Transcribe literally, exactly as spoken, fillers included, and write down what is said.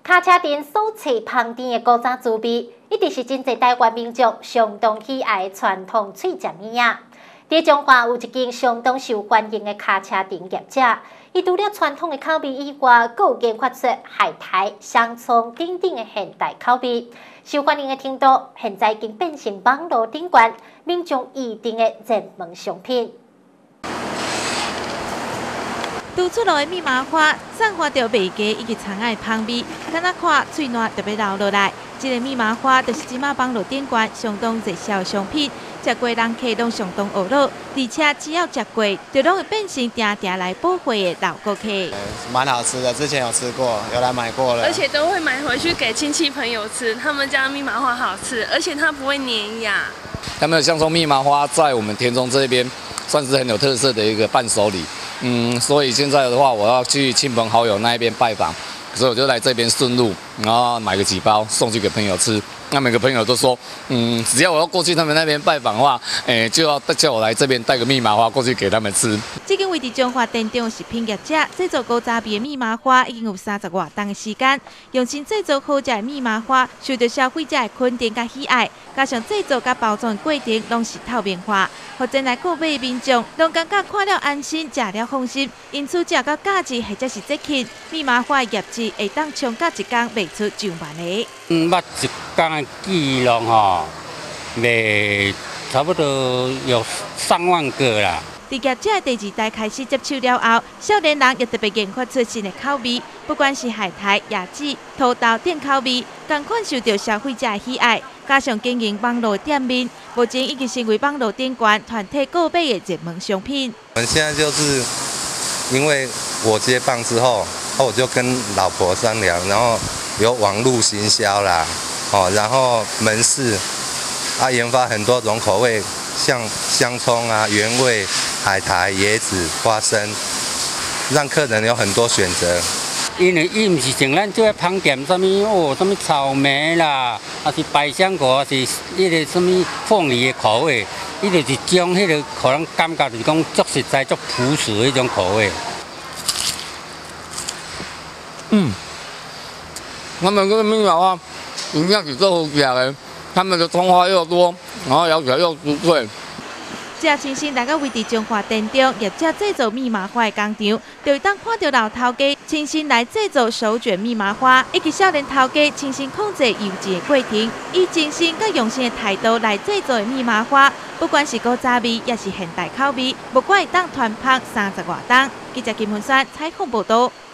卡车店所采香甜的古早滋味，一直是真侪台湾民众相当喜爱的传统脆食物啊。在中华有一间相当受欢迎的卡车店业者，伊除了传统的口味以外，佫有研发出海苔、香葱等等的现代口味。受欢迎的程度，现在已经变成网络顶端民众预定的热门商品。 拄出炉的米麻花，散发着味佳以及葱仔的香味，敢若看脆软特别流落来。这个米麻花就是即马网络顶端相当热销的商品，食过人客拢相当懊恼，而且只要食过，就拢会变成定定来补货的老顾客。 蛮好吃的，之前有吃过，有来买过了， 而且都会买回去给亲戚朋友吃。他们家米麻花好吃，而且它不会粘牙。 他们的香葱米麻花在我们田中这边算是很有特色的一个伴手礼。 嗯，所以现在的话，我要去亲朋好友那一边拜访，所以我就来这边顺路，然后买个几包送去给朋友吃。那每个朋友都说，嗯，只要我要过去他们那边拜访的话，诶、欸，就要叫我来这边带个蜜麻花过去给他们吃。 这间位伫中华店中食品业者制作古早味的蜜麻花已经有三十外档的时间，用心制作好食的蜜麻花，受到消费者的肯定甲喜爱，加上制作甲包装的过程拢是透明化，互前来购买的民众拢感觉看了安心，食了放心。因此，食到假日或者是节庆，蜜麻花的业绩会当冲到一天卖出上万个。 嗯，捌一天的记录吼，卖差不多有上万个啦。 伫业者第二代开始接手了后，少年人也特别研发出新的口味，不管是海苔、椰子、土豆等口味，同款受到消费者的喜爱。加上经营网络店面，目前已经成为网络顶端团体购买的热门商品。 我们现在就是因为我接棒之后，我就跟老婆商量，然后有网络行销啦，哦，然后门市啊研发很多种口味，像香葱啊、原味、海苔、椰子、花生，让客人有很多选择。 因为伊毋是像咱这个香店，什么哦，什么草莓啦，啊是百香果，啊是迄个什么凤梨的口味，伊就是将迄个可能感觉就是讲足实在、足朴实的迄种口味。 嗯，他们这个蜜麻花营养是最好吃的，他们的葱花又多，然后咬起来又酥脆。 这亲身来到位伫中华店中业者制作蜜麻花的工厂，就会当看到老头家亲身来制作手卷蜜麻花，以及少年头家亲身控制油脂的过程，以精心佮用心的态度来制作的蜜麻花，不管是古早味也是现代口味，不管会当团拍三十外档。记者金文山采访报道。